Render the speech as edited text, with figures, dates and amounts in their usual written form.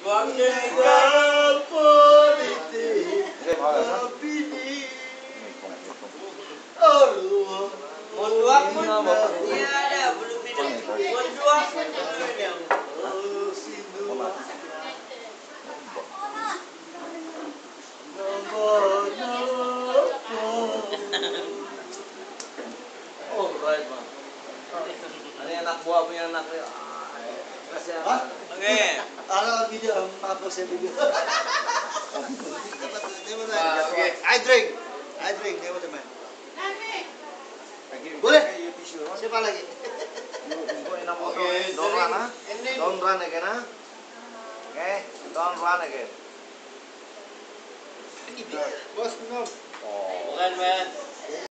politik opini. Aduh, Monduak pun dia ada belum minum. Monduak pun belum minum. Alright, man. Ini anak buah punya anak. Kasih apa? Oke. Ada video apa saya video? Oke. I drink, never the man. Boleh? Siapa lagi? Don't run, huh? Don't run again, huh? Okay, don't run again. Bos minum. Oh. Bukan, Man.